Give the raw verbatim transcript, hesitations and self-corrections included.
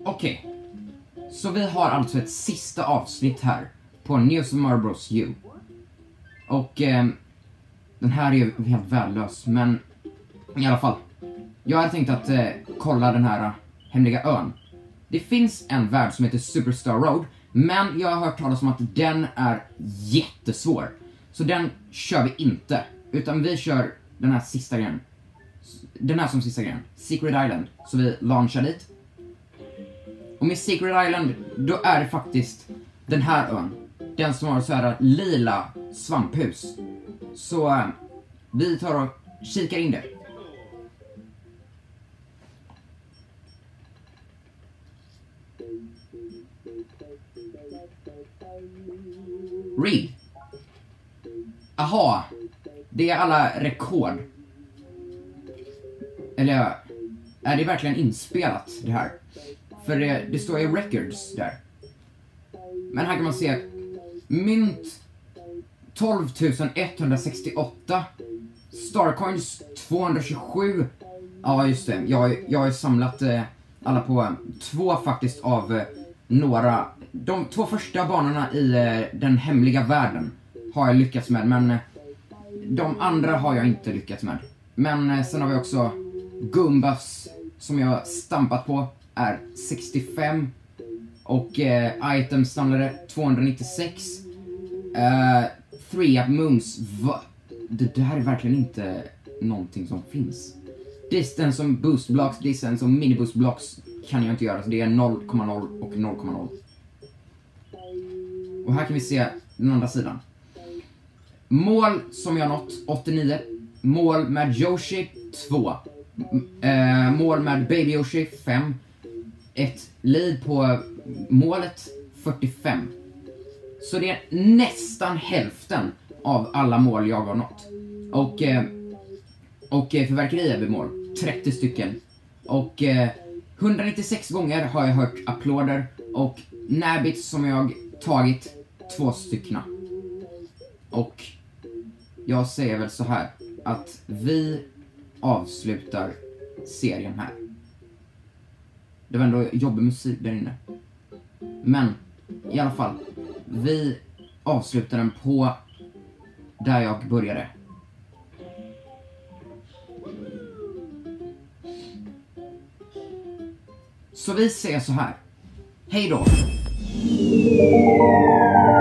Okej. Okay. Så vi har alltså ett sista avsnitt här på New Super Mario Bros. U. Och eh, den här är ju helt värdelös, men i alla fall. Jag hade tänkt att eh, kolla den här uh, hemliga ön. Det finns en värld som heter Superstar Road, men jag har hört talas om att den är jättesvår. Så den kör vi inte, utan vi kör den här sista grejen. Den här som sista grejen, Secret Island. Så vi launchar dit. Och med Secret Island, då är det faktiskt den här ön. Den som har så här lila svamphus. Så äh, vi tar och kikar in det. Read. Aha. Det är alla rekord. Eller är det verkligen inspelat det här? För det, det står ju records där. Men här kan man se mynt tolv tusen etthundrasextioåtta, Starcoins tvåhundratjugosju. Ja just det, jag, jag har ju samlat eh, alla på eh, två faktiskt av eh, några. De två första banorna i eh, den hemliga världen har jag lyckats med, men eh, de andra har jag inte lyckats med. Men eh, sen har vi också Gumbas som jag stampat på är sextiofem. Och eh, item samlare tvåhundranittiosex. eh, Three Up Moons. Va? Det där är verkligen inte någonting som finns. Distance som boost blocks, distance som mini boost blocks kan jag inte göra, så det är noll komma noll och noll komma noll. Och här kan vi se den andra sidan. Mål som jag nått åttionio. Mål med Yoshi två. eh, Mål med Baby Yoshi fem. Ett lead på målet fyrtiofem. Så det är nästan hälften av alla mål jag har nått. Och eh, Och förverkeri är mål trettio stycken. Och eh, hundranittiosex gånger har jag hört applåder. Och närbits som jag tagit två styckna. Och jag säger väl så här att vi avslutar serien här. Det var ändå jobbig musik där inne. Men i alla fall, vi avslutar den på där jag började. Så vi säger så här. Hej då!